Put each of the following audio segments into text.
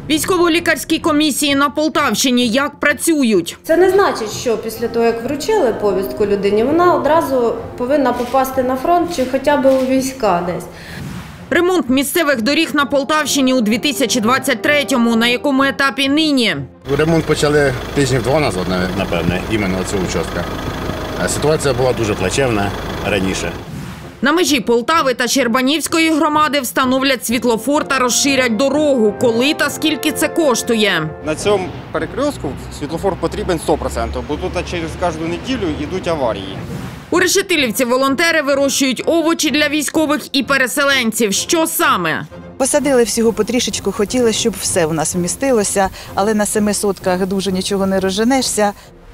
Військово-лікарські комісії на Полтавщині як працюють? Це не значить, що після того, як вручили повістку людині, вона одразу повинна попасти на фронт чи хоча б у війська десь. Ремонт місцевих доріг на Полтавщині у 2023-му. На якому етапі нині? Ремонт почали тижнів 2 назад, напевне, іменно цього участка. Ситуація була дуже плачевна раніше. На межі Полтави та Щербанівської громади встановлять світлофор та розширять дорогу. Коли та скільки це коштує? На цьому перекрестку світлофор потрібен 100%, бо тут через кожну неділю йдуть аварії. У Решетилівці волонтери вирощують овочі для військових і переселенців. Що саме? Посадили всього потрішечку, хотіли, щоб все у нас вмістилося, але на 7 сотках дуже нічого не розженешся.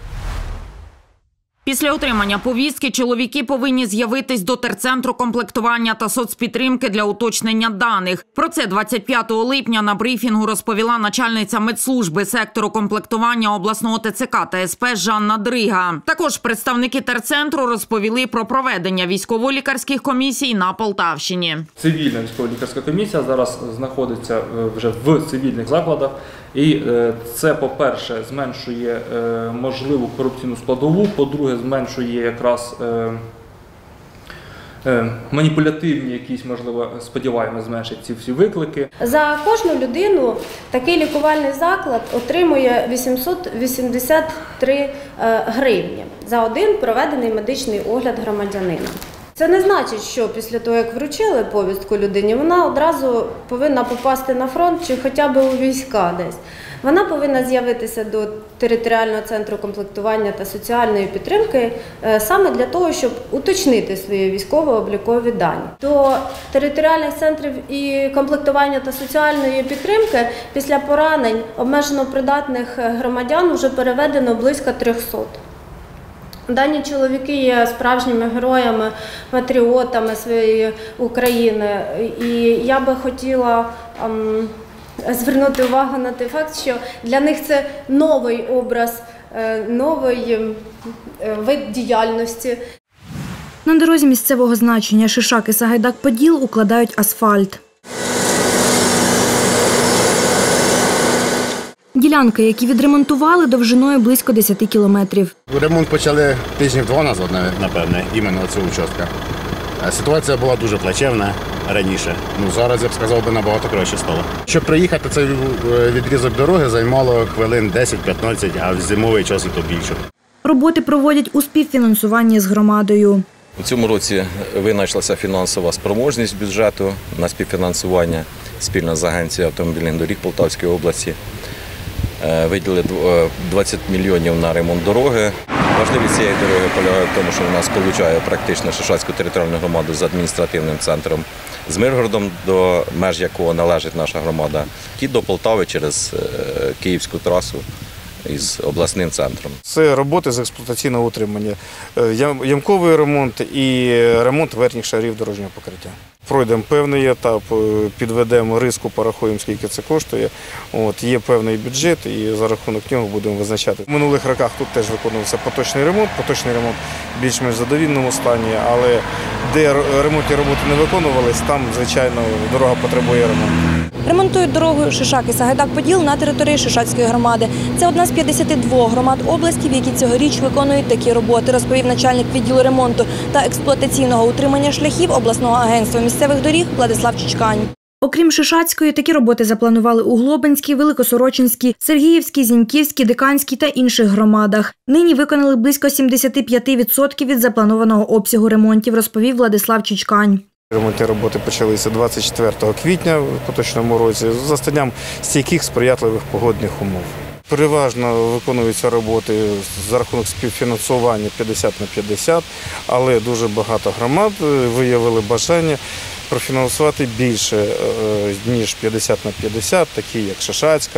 Після отримання повістки чоловіки повинні з'явитись до терцентру комплектування та соцпідтримки для уточнення даних. Про це 25 липня на брифінгу розповіла начальниця медслужби сектору комплектування обласного ТЦК та СП Жанна Дрига. Також представники терцентру розповіли про проведення військово-лікарських комісій на Полтавщині. Цивільна військово-лікарська комісія зараз знаходиться вже в цивільних закладах. І це, по-перше, зменшує можливу корупційну складову, по-друге, зменшує якраз маніпулятивні якісь, можливо, сподіваємося, зменшить ці всі виклики. За кожну людину такий лікувальний заклад отримує 883 гривні за один проведений медичний огляд громадянина. Це не значить, що після того, як вручили повістку людині, вона одразу повинна попасти на фронт чи хоча б у війська десь. Вона повинна з'явитися до територіального центру комплектування та соціальної підтримки саме для того, щоб уточнити свої військово-облікові дані. До територіальних центрів і комплектування та соціальної підтримки після поранень обмежено придатних громадян вже переведено близько 300. Дані чоловіки є справжніми героями, патріотами своєї України. І я би хотіла звернути увагу на той факт, що для них це новий образ, новий вид діяльності. На дорозі місцевого значення Шишак і Сагайдак-Поділ укладають асфальт. Ділянки, які відремонтували, довжиною близько 10 кілометрів. Ремонт почали тижнів 2 назад, напевне, іменно цього участка. Ситуація була дуже плачевна раніше. Зараз, я б сказав, набагато краще стало. Щоб приїхати, цей відрізок дороги займало хвилин 10-15, а в зимовий час і то більше. Роботи проводять у співфінансуванні з громадою. У цьому році винайшлася фінансова спроможність бюджету на співфінансування спільно з Агенцією автомобільних доріг Полтавської області. Виділили 20 мільйонів на ремонт дороги. Важливість цієї дороги полягає в тому, що вона сполучає практично Шишацьку територіальну громаду з адміністративним центром, з Миргородом, до меж якого належить наша громада, і до Полтави через Київську трасу із обласним центром. Це роботи з експлуатаційного утримання, ямковий ремонт і ремонт верхніх шарів дорожнього покриття. Пройдемо певний етап, підведемо риску, порахуємо, скільки це коштує. Є певний бюджет і за рахунок нього будемо визначати. В минулих роках тут теж виконувався поточний ремонт в більш-менш задовільному стані, але де ремонтні роботи не виконувались, там, звичайно, дорога потребує ремонту. Ремонтують дорогу Шишак і Сагайдак-Поділ на території Шишацької громади. Це одна з 52 громад області, в які цьогоріч виконують такі роботи, розповів начальник відділу ремонту та експлуатаційного утримання шляхів обласного агентства місцевих доріг Владислав Чичкань. Окрім Шишацької, такі роботи запланували у Глобинській, Великосорочинській, Сергіївській, Зіньківській, Диканській та інших громадах. Нині виконали близько 75% від запланованого обсягу ремонтів, розповів Владислав Чичкань. Ремонтні роботи почалися 24 квітня в поточному році з застанням стійких сприятливих погодних умов. Переважно виконуються роботи за рахунок співфінансування 50/50, але дуже багато громад виявили бажання профінансувати більше, ніж 50/50, такі як Шишацька,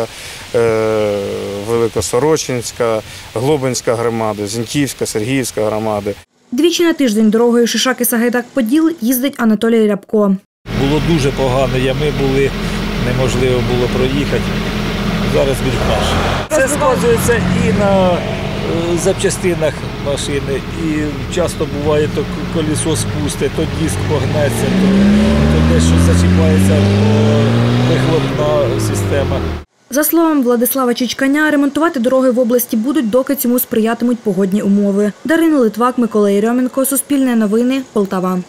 Великосорочинська, Глобинська громади, Зіньківська, Сергіївська громади. Двічі на тиждень дорогою Шишак і Сагайдак-Поділ їздить Анатолій Рябко. Було дуже погано, ями були, неможливо було проїхати. Зараз більш краще. Це сказується і на запчастинах машини, і часто буває, то колесо спусте, то диск погнеться, то дещо зачіпається вихлопна система. За словами Владислава Чичканя, ремонтувати дороги в області будуть, доки цьому сприятимуть погодні умови. Дарина Литвак, Микола Єрьоменко, Суспільне новини, Полтава.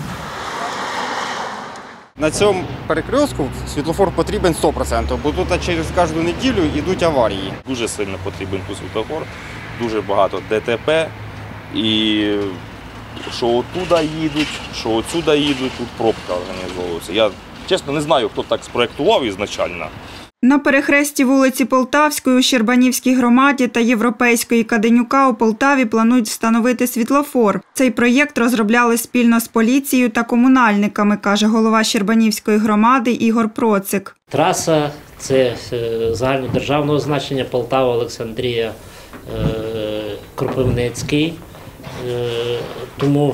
На цьому перекрестку світлофор потрібен 100%, бо тут через кожну неділю йдуть аварії. Дуже сильно потрібен тут світлофор, дуже багато ДТП. І що отуда їдуть, що отсюда їдуть, тут пробка організовується. Я, чесно, не знаю, хто так спроєктував ізначально. На перехресті вулиці Полтавської у Щербанівській громаді та Європейської Каденюка у Полтаві планують встановити світлофор. Цей проєкт розробляли спільно з поліцією та комунальниками, каже голова Щербанівської громади Ігор Процик. Траса – це загальнодержавного значення Полтава, Олександрія, Кропивницький. Тому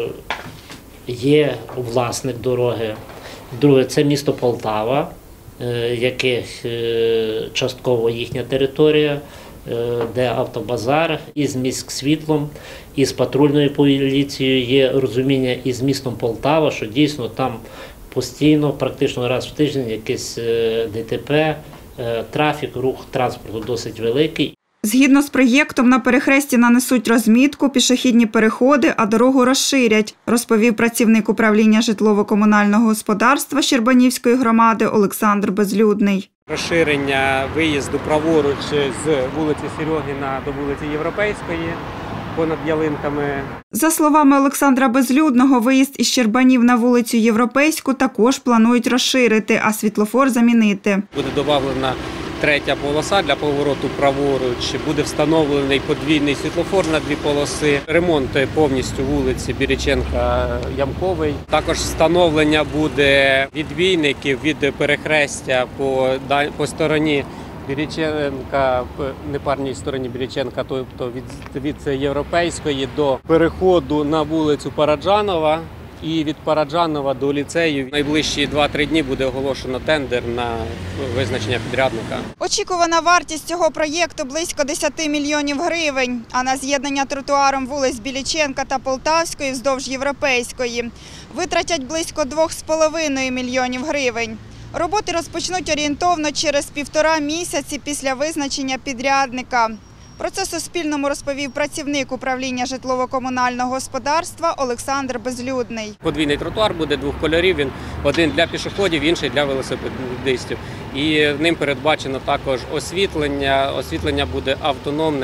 є власник дороги. Друге – це місто Полтава, яке частково їхня територія, де автобазар, із міськсвітлом, із патрульною поліцією є розуміння із містом Полтава, що дійсно там постійно, практично раз в тиждень якесь ДТП, трафік, рух транспорту досить великий. Згідно з проєктом, на перехресті нанесуть розмітку, пішохідні переходи, а дорогу розширять, розповів працівник управління житлово-комунального господарства Щербанівської громади Олександр Безлюдний. Розширення виїзду праворуч з вулиці Серьогіна до вулиці Європейської понад ялинками. За словами Олександра Безлюдного, виїзд із Щербанів на вулицю Європейську також планують розширити, а світлофор замінити. Буде додана третя полоса для повороту праворуч, буде встановлений подвійний світлофор на дві полоси, ремонт повністю вулиці Біриченка-Ямковий. Також встановлення буде відбійників від перехрестя по стороні Біриченка, непарній стороні Біриченка, тобто від Європейської до переходу на вулицю Параджанова. І від Параджанова до ліцею найближчі 2-3 дні буде оголошено тендер на визначення підрядника. Очікувана вартість цього проєкту близько 10 мільйонів гривень, а на з'єднання тротуаром вулиць Біліченка та Полтавської вздовж Європейської витратять близько 2,5 мільйонів гривень. Роботи розпочнуть орієнтовно через 1,5 місяці після визначення підрядника. Про це Суспільному розповів працівник управління житлово-комунального господарства Олександр Безлюдний. Подвійний тротуар буде двох кольорів, він один для пішоходів, інший для велосипедистів. І ним передбачено також освітлення. Освітлення буде автономне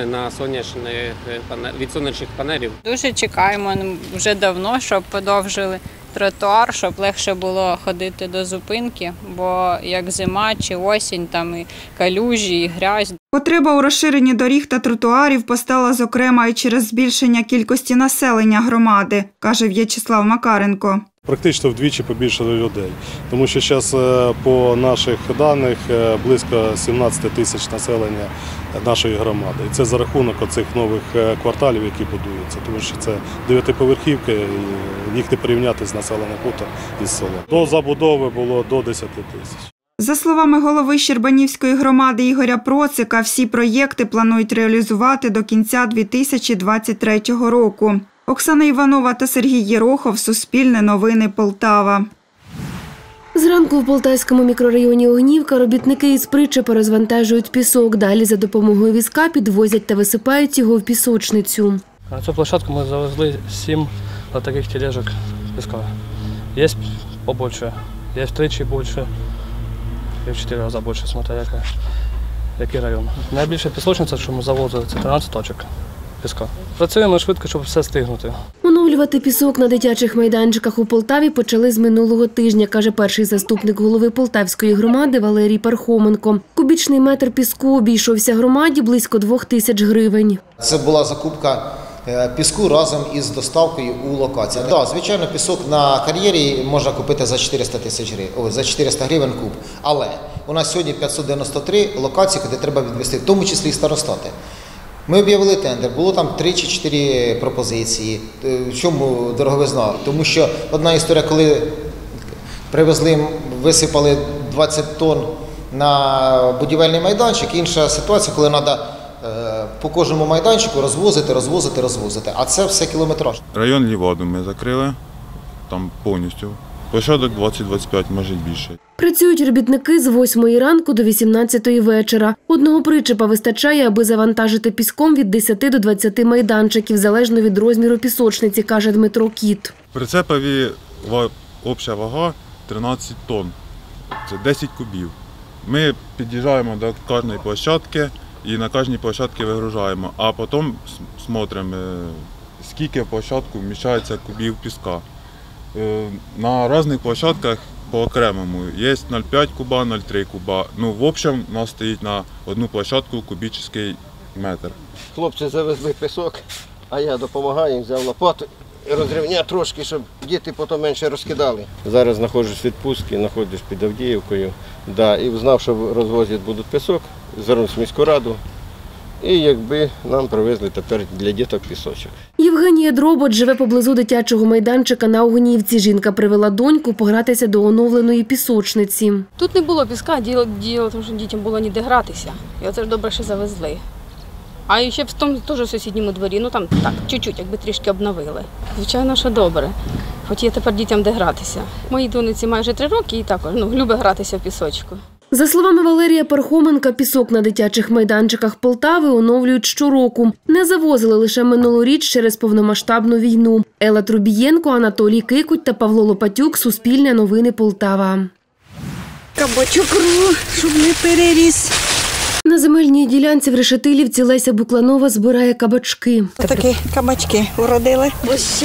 від сонячних панелів. Дуже чекаємо вже давно, щоб подовжили тротуар, щоб легше було ходити до зупинки, бо як зима чи осінь, там і калюжі, і грязь. Потреба у розширенні доріг та тротуарів постала, зокрема, і через збільшення кількості населення громади, каже В'ячеслав Макаренко. Практично вдвічі побільшало людей, тому що зараз по наших даних близько 17 тисяч населення нашої громади. І це за рахунок оцих нових кварталів, які будуються, тому що це 9-поверхівки, і їх не порівняти з населеним пунктом із селом. До забудови було до 10 тисяч. За словами голови Щербанівської громади Ігоря Процика, всі проєкти планують реалізувати до кінця 2023 року. Оксана Іванова та Сергій Єрохов, Суспільне новини, Полтава. Зранку в Полтавському мікрорайоні Огнівка робітники із причепа розвантажують пісок. Далі за допомогою візка підвозять та висипають його в пісочницю. На цю площадку ми завезли 7 таких тележок піска. Є побільше, є втричі більше, і в 4 рази більше, смотря який район. Найбільша пісочниця, що ми завозили, це 13 точок піска. Працюємо швидко, щоб все стигнути. Оновлювати пісок на дитячих майданчиках у Полтаві почали з минулого тижня, каже перший заступник голови Полтавської громади Валерій Пархоменко. Кубічний метр піску обійшовся громаді близько 2000 гривень. Це була закупка піску разом із доставкою у локацію. Так, звичайно, пісок на кар'єрі можна купити за 400 гривень куб. Але у нас сьогодні 593 локації, куди треба відвести, в тому числі і старостати. Ми об'явили тендер, було там 3 чи 4 пропозиції. В чому дороговизна? Тому що одна історія, коли привезли, висипали 20 тонн на будівельний майданчик, інша ситуація, коли треба по кожному майданчику розвозити. А це все кілометраж. Район Ліваду ми закрили, там повністю Площадок 20-25, може більше. Працюють робітники з 8 ранку до 18 вечора. Одного причепа вистачає, аби завантажити піском від 10 до 20 майданчиків, залежно від розміру пісочниці, каже Дмитро Кіт. В прицепові обща вага 13 тонн, це 10 кубів. Ми під'їжджаємо до кожної площадки і на кожній площадці вигружаємо, а потім смотримо, скільки в площадку вміщається кубів піска. На різних площадках по-окремому є 0,5 куба, 0,3 куба. В общем, у нас стоїть на одну площадку кубічний метр. Хлопці завезли пісок, а я допомагаю, взяв лопату і розрівняв трошки, щоб діти потім менше розкидали. Зараз знаходжусь в відпустці, знаходжусь під Авдіївкою. І знав, що розвозять будуть пісок, звернувся в міську раду. І якби нам привезли тепер для діток пісочок. Євгенія Дробот живе поблизу дитячого майданчика на Огнівці. Жінка привела доньку погратися до оновленої пісочниці. Тут не було піска, діло тому, що дітям було ніде гратися. І оце ж добре, що завезли. А ще в тому теж сусідньому дворі, там так, чуть-чуть, якби трішки обновили. Звичайно, що добре. Хоч є тепер дітям де гратися. Моїй доньці майже 3 роки і також любить гратися в пісочку. За словами Валерія Пархоменка, пісок на дитячих майданчиках Полтави оновлюють щороку. Не завозили лише минулоріч через повномасштабну війну. Елла Трубієнко, Анатолій Кикуть та Павло Лопатюк. Суспільне новини Полтава. Кабачок рву, щоб не переріс. На земельній ділянці в Решетилівці Леся Букланова збирає кабачки. Такі кабачки уродили. Ось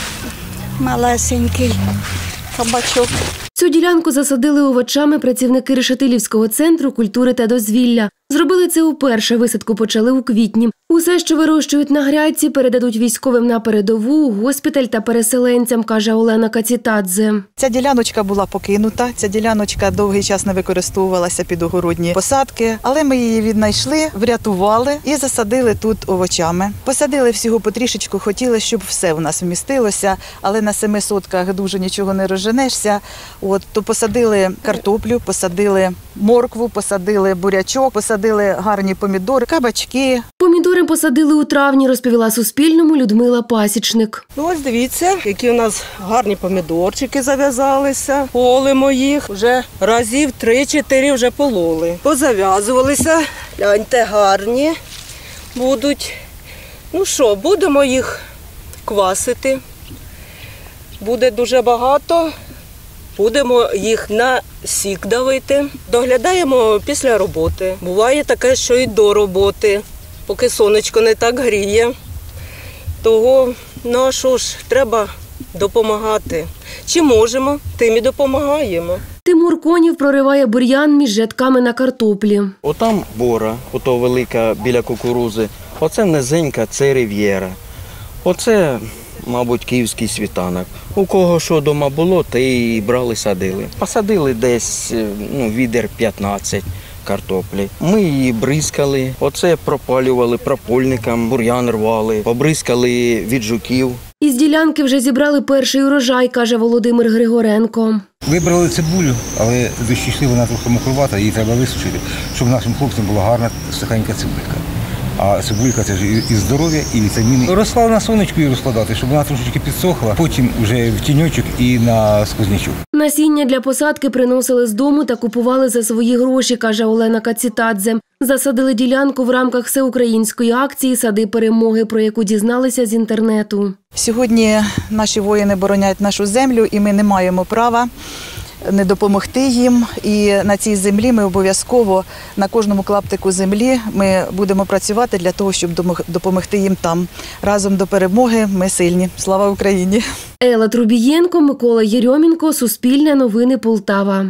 малесенький кабачок. Цю ділянку засадили овочами працівники Решетилівського центру культури та дозвілля. Зробили це уперше, висадку почали у квітні. Усе, що вирощують на грядці, передадуть військовим на передову, у госпіталь та переселенцям, каже Олена Кацітадзе. Ця діляночка була покинута, ця діляночка довгий час не використовувалася під огородні посадки, але ми її віднайшли, врятували і засадили тут овочами. Посадили всього потрішечку, хотіли, щоб все в нас вмістилося, але на 7 сотках дуже нічого не розженешся. То посадили картоплю, посадили моркву, посадили бурячок, посадили гарні помідори, кабачки. Помідори посадили у травні, розповіла Суспільному Людмила Пасічник. Ось дивіться, які у нас гарні помідорчики зав'язалися. Полимо їх, вже разів 3-4 вже пололи. Позав'язувалися, гляньте, гарні будуть. Будемо їх квасити. Буде дуже багато. Будемо їх на сік давити. Доглядаємо після роботи. Буває таке, що і до роботи, поки сонечко не так гріє. Того, треба допомагати. Чи можемо, тим і допомагаємо. Тимур Конів прориває бур'ян між рядками на картоплі. Отам бора, ото велика біля кукурузи. Оце низенька, це рив'єра. Оце, мабуть, київський світанок. У кого що вдома було, те і брали, садили. Посадили десь відер 15 картоплі. Ми її бризкали, оце пропалювали пропольником, бур'ян рвали, побризкали від жуків. Із ділянки вже зібрали перший урожай, каже Володимир Григоренко. Вибрали цибулю, але дощі йшли, вона трохи мокрувата, її треба висушити, щоб нашим хлопцям була гарна сухенька цибулька. А цибулька – це ж і здоров'я, і вітаміни. Росла на сонечку і розкладати, щоб вона трошечки підсохла, потім вже в тіньочок і на сквознячок. Насіння для посадки приносили з дому та купували за свої гроші, каже Олена Кацітадзе. Засадили ділянку в рамках всеукраїнської акції «Сади перемоги», про яку дізналися з інтернету. Сьогодні наші воїни боронять нашу землю, і ми не маємо права не допомогти їм. І на цій землі ми обов'язково, на кожному клаптику землі, ми будемо працювати для того, щоб допомогти їм там. Разом до перемоги ми сильні. Слава Україні! Елла Трубієнко, Микола Єрьомінко, Суспільне новини Полтава.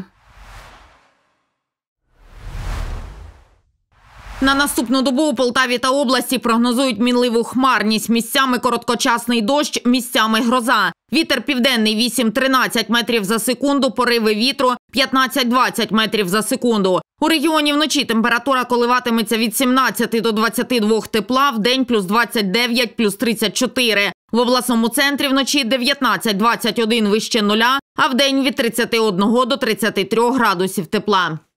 На наступну добу у Полтаві та області прогнозують мінливу хмарність. Місцями короткочасний дощ, місцями гроза. Вітер південний 8-13 метрів за секунду, пориви вітру 15-20 метрів за секунду. У регіоні вночі температура коливатиметься від 17 до 22 тепла, вдень плюс 29, плюс 34. В обласному центрі вночі 19-21 вище нуля, а вдень від 31 до 33 градусів тепла.